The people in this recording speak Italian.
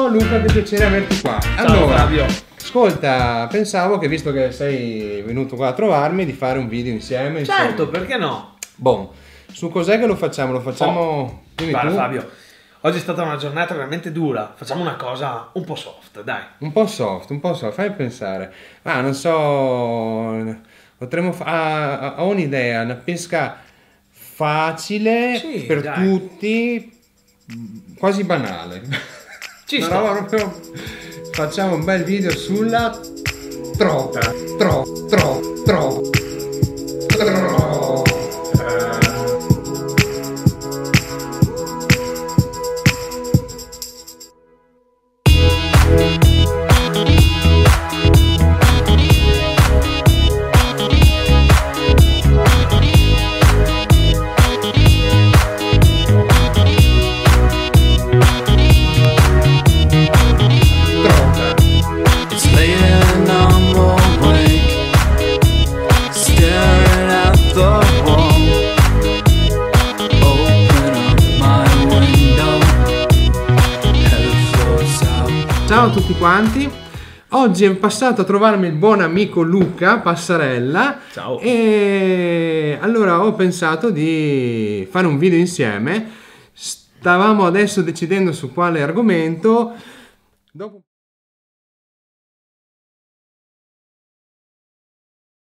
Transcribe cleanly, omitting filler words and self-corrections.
Ciao Luca, che piacere averti qua. Ciao Allora, Fabio. ascolta, pensavo che visto che sei venuto qua a trovarmi, di fare un video insieme. Certo, perché no? Boh, su cos'è che lo facciamo? Lo facciamo... Dimmi Guarda tu. Fabio, oggi è stata una giornata veramente dura. Facciamo una cosa un po' soft, dai. Un po' soft, fammi pensare. Ah, non so, potremmo ho un'idea, una pesca facile Sì, per dai. tutti, quasi banale. Ci Una sto. roba proprio... Facciamo un bel video sulla trota, tro. It's late and I'm awake, staring at the wall. Open up my window, head floats out. Ciao a tutti quanti. Oggi è passato a trovarmi il buon amico Luca Passarella. Ciao. E allora ho pensato di fare un video insieme. Stavamo adesso decidendo su quale argomento. Dopo